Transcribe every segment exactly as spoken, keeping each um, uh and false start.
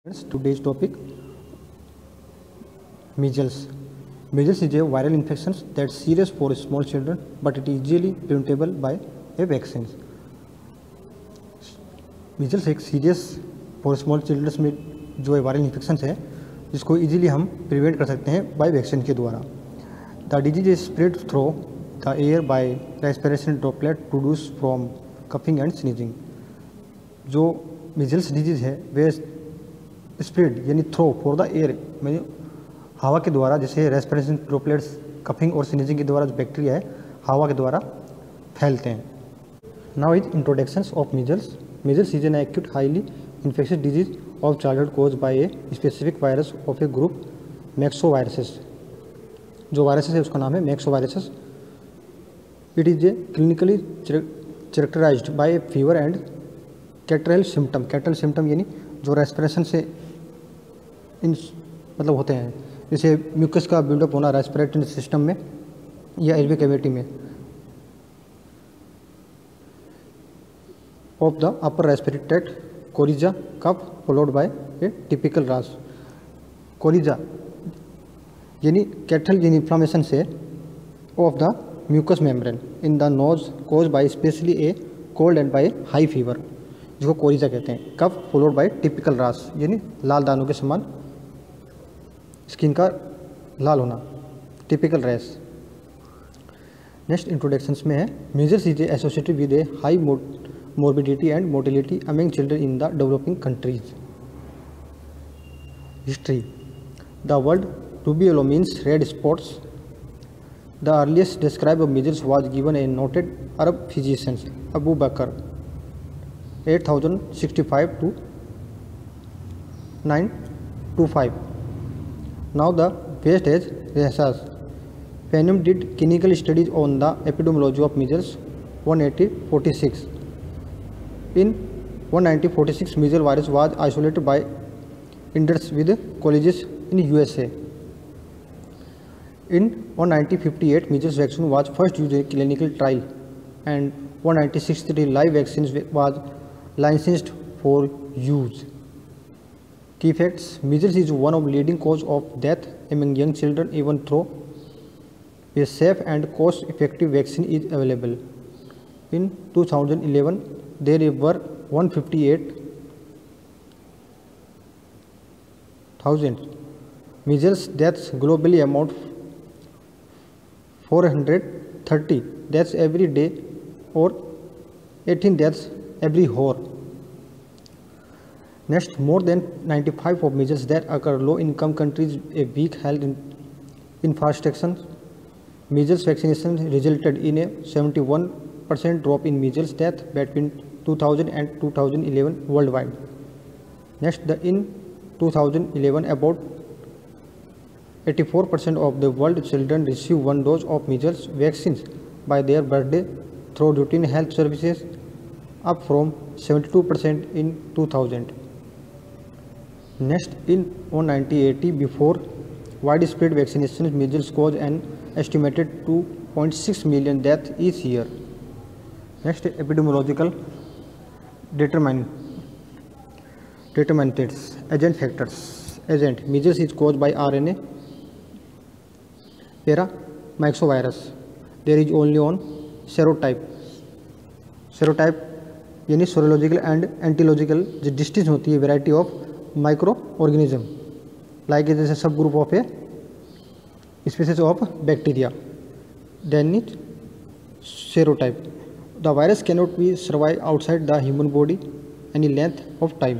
Friends, today's topic measles. Measles is a viral infection that's serious for small children, but it is easily preventable by a vaccine. Measles एक serious for small childrens में जो viral infection है जिसको easily हम prevent कर सकते हैं bye vaccine के द्वारा. The disease is spread through the air by respiration droplet produce from coughing and sneezing. जो मीजल्स डिजीज है वे स्प्रेड यानी थ्रो फॉर द एयर यानी हवा के द्वारा, जैसे रेस्पिरेशन ड्रॉपलेट्स कफिंग और स्नीजिंग के द्वारा जो बैक्टीरिया है हवा के द्वारा फैलते हैं. Now is introduction of measles. Measles is an acute highly infectious disease of childhood caused by a specific virus of a group myxoviruses. जो वायरसेस है उसका नाम है myxoviruses. It is a clinically characterised by fever and catarrhal symptom. Catarrhal symptom यानी जो respiration से इन मतलब होते हैं, जैसे म्यूकस का बिल्डअप होना रेस्पिरेटरी सिस्टम में या एल्वे कैविटी में of the upper respiratory tract. Coryza cough followed by a typical rash. Coryza यानी कैटल यानी इन्फ्लामेशन से of the mucous membrane in the nose caused by especially a cold and by high fever, जिसको coryza कहते हैं. कफ followed bye typical रास यानी लाल दानों के समान स्किन का लाल होना, टिपिकल रैश. नेक्स्ट इंट्रोडक्शंस में है measles is associated with a high morbidity and mortality among children in the developing countries. History. The word rubella means red spots. The earliest description of measles was given a noted Arab physician Abu Bakr eight thousand sixty-five to nine twenty-five. Now the West has research. Panem did clinical studies on the epidemiology of measles eighteen forty-six. In nineteen forty-six, measles virus was isolated by Indus with colleges in U S A. In nineteen fifty-eight, measles vaccine was first used in clinical trial, and nineteen sixty-three live vaccine was licensed for use. Key facts: measles is one of leading cause of death among young children, even though a safe and cost-effective vaccine is available. In two thousand eleven, there were one hundred fifty-eight thousand measles deaths globally, amount four hundred thirty deaths every day or eighteen deaths every hour. Next, more than ninety-five of measles that occur low income countries, a weak health infrastructure. Measles vaccination resulted in a seventy-one percent drop in measles death between two thousand and two thousand eleven worldwide. Next, the in two thousand eleven about eighty-four percent of the world children receive one dose of measles vaccines by their birthday through routine health services, up from seventy-two percent in two thousand. Next, in nineteen eighty, before widespread vaccination, measles caused an estimated two point six million deaths each year. Next, epidemiological determin determinants, agent factors. Agent: measles is caused by R N A paramyxovirus. There is only one serotype. Serotype यानी serological and entological जो distinction होती है variety of microorganism, like जैसे subgroup of a species of bacteria, then is serotype. The virus cannot be survive outside the human body any length of time.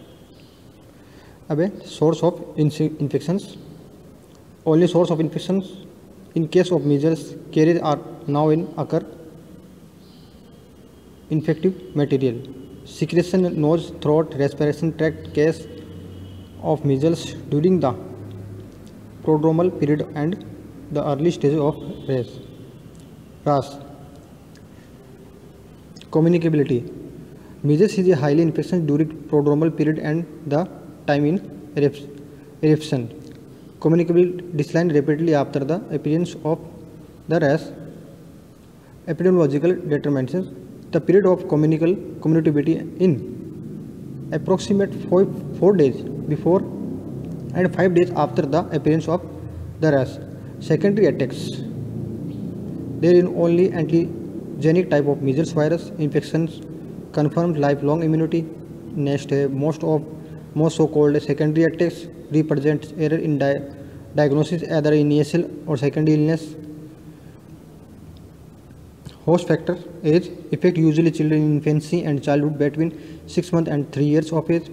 अब source of infections. Only source of infections in case of measles carriers are now in occur infective material. Secretion, nose, throat, respiration tract case of measles during the prodromal period and the early stage of rash. Rash. Communicability. Measles is a highly infection during prodromal period and the time in eruption. Communicability decline rapidly after the appearance of the rash. Epidemiological determinants. The period of communicable communicability in approximate four, four days before and five days after the appearance of the rash. Secondary attacks. There is only antigenic type of measles virus infections confirms lifelong immunity. Next, uh, most of most so-called secondary attacks represents error in di diagnosis, either initial or secondary illness. Host factor age affect usually children in infancy and childhood between six months and three years of age.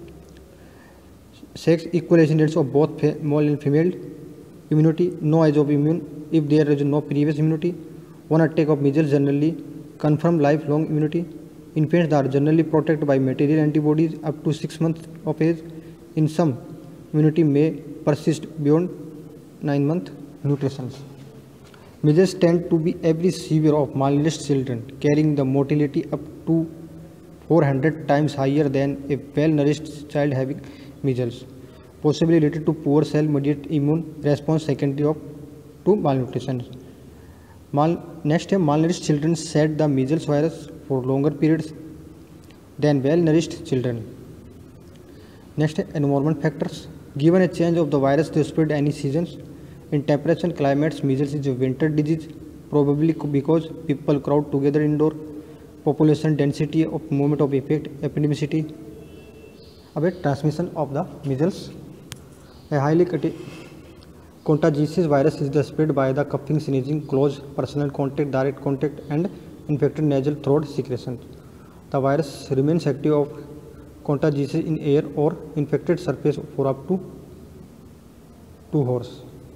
Sex equal incidence of both male and female. Immunity, no age of immune if there is no previous immunity. One attack of measles generally confirm lifelong immunity. Infants are generally protected by material antibodies up to six months of age. In some, immunity may persist beyond nine months. Nutrition. Measles tend to be every severe of malnourished children, carrying the mortality up to four hundred times higher than a well-nourished child having measles, possibly related to poor cell-mediated immune response secondary of to malnutrition. Mal Next, malnourished children shed the measles virus for longer periods than well-nourished children. Next, environment factors. Given a change of the virus to spread any seasons, in temperature and climates, measles is a winter disease, probably because people crowd together indoor. Population density of moment of effect, epidemicity. About transmission of the measles. A highly contagious virus is the spread by the coughing, sneezing, close personal contact, direct contact, and infected nasal throat secretion. The virus remains active of contagious in air or infected surface for up to two hours.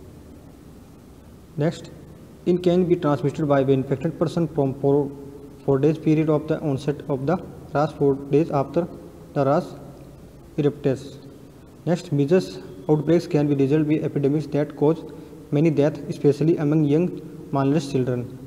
Next, it can be transmitted by the infected person from four, four days period of the onset of the rash, four days after the rash erupts. Next, measles outbreaks can be resulted by epidemics that cause many deaths, especially among young malnourished children.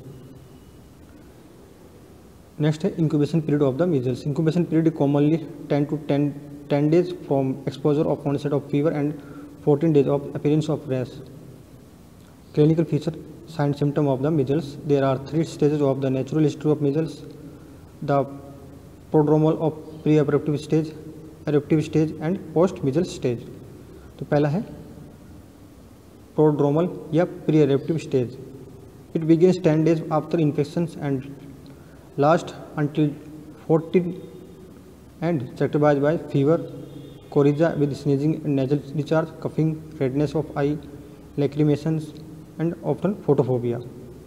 Next, incubation period of the measles. Incubation period is commonly ten to ten days from exposure of onset of fever and fourteen days of appearance of rash. Clinical feature, sign symptom of the measles. There are three stages of the natural history of measles. The prodromal of pre-eruptive stage, eruptive stage and post measles stage. तो पहला है prodromal या pre-eruptive stage. It begins ten days after infections and lasts until fourteen and characterized by fever, coryza with sneezing and nasal discharge, coughing, redness of eye, lacrimations, and often photophobia.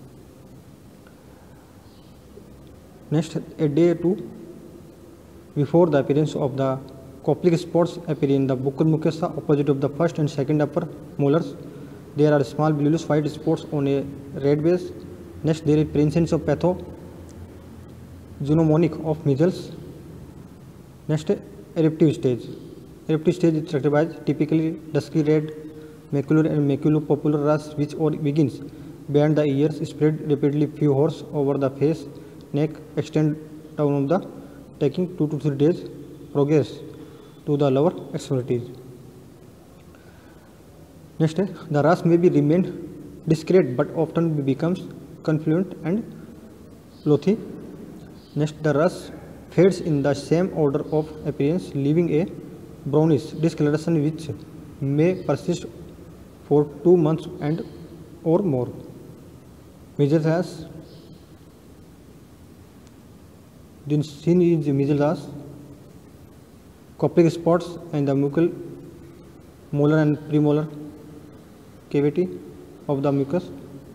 Next, a day or two before the appearance of the cochlear spots appear in the buccal mucosa opposite of the first and second upper molars. There are small bilious white spots on a red base. Next, there is presence of pathognomonic of measles. Next, eruptive stage. Eruptive stage is characterized by typically dusky red macular and maculopapular rash which or begins beyond the ears, spread rapidly few hairs over the face, neck, extend down on the taking two to three days, progress to the lower extremities. Next, the rash may be remain discrete but often becomes confluent and lothy. Next, the rash fades in the same order of appearance, leaving a brownish discoloration which may persist for two months and or more. Measles rash. The scene is measles rash, cochlear spots and the mucal, molar and premolar cavity of the mucus.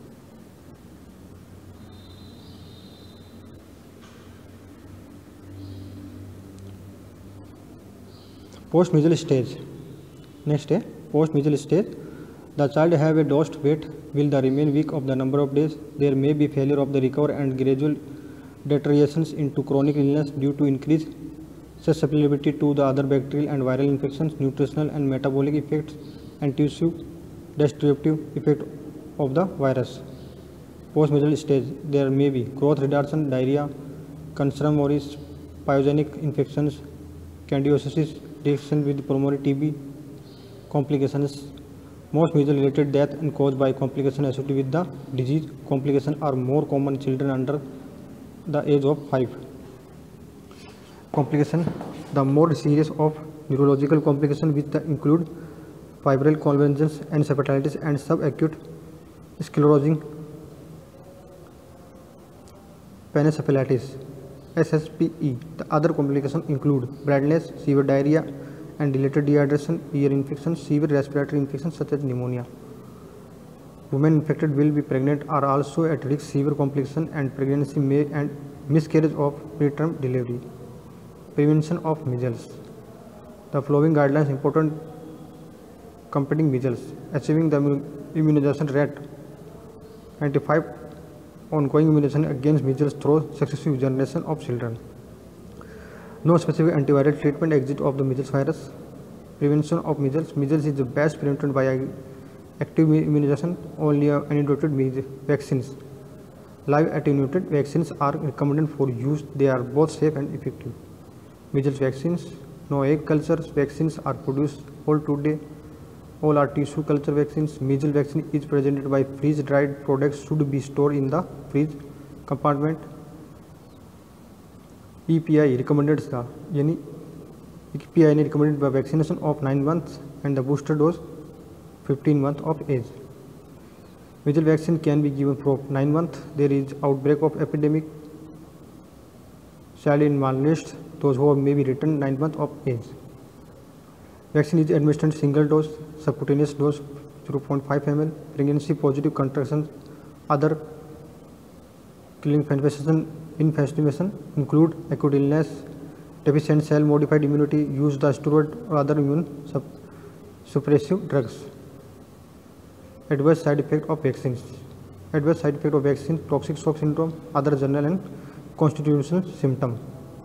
Post measles stage. Next day, post measles stage. The child have a dosed weight will the remain weak of the number of days. There may be failure of the recover and gradual deteriorations into chronic illness due to increased susceptibility to the other bacterial and viral infections, nutritional and metabolic effects, and tissue destructive effect of the virus. Post measles stage, there may be growth reduction, diarrhea, concern moris, pyogenic infections, candidiosis, reaction with pulmonary T B, complications. Most measles-related death and caused by complications associated with the disease. Complications are more common in children under the age of five. Complication The more series of neurological complications which the include febrile convulsions, encephalitis, and subacute sclerosing panencephalitis S S P E. The other complications include blindness, severe diarrhea, and dilated dehydration, ear infections, severe respiratory infections such as pneumonia. Women infected will be pregnant are also at risk severe complications and pregnancy may and miscarriage of preterm delivery. Prevention of measles. The following guidelines important combating measles: achieving the immunization rate, ninety-five ongoing immunization against measles through successive generation of children. No specific antiviral treatment exists of the measles virus. Prevention of measles. Measles is the best prevented by active immunization. Only attenuated vaccines. Live attenuated vaccines are recommended for use. They are both safe and effective. Measles vaccines. No egg culture vaccines are produced all today. All are tissue culture vaccines. Measles vaccine is presented by freeze-dried products should be stored in the freeze compartment. E P I recommended the यानी E P I ने recommended by vaccination of nine months and the booster dose fifteen months of age. Measles vaccine can be given for nine months. There is outbreak of epidemic. Child in malnourished, those who may be returned nine months of age. Vaccine is administered single dose, subcutaneous dose zero point five milliliters. Pregnancy positive contractions. Other clinical manifestation infestation include acute illness, deficient cell modified immunity, use the steroid or other immune suppressive drugs. Adverse side effect of vaccines. Adverse side effect of vaccine: toxic shock syndrome, other general and constitutional symptom.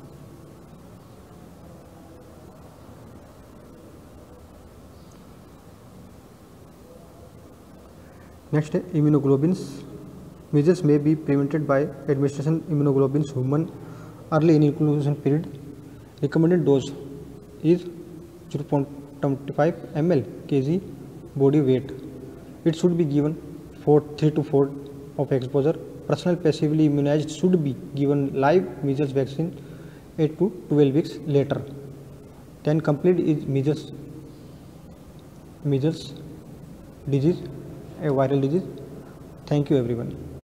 Next, immunoglobulins. Measles may be prevented by administration immunoglobulins human early in incubation period. Recommended dose is zero point two five milliliters kg body weight. It should be given for three to four of exposure. Personal passively immunized should be given live measles vaccine eight to twelve weeks later. Then complete is measles measles disease, a viral disease. Thank you everyone.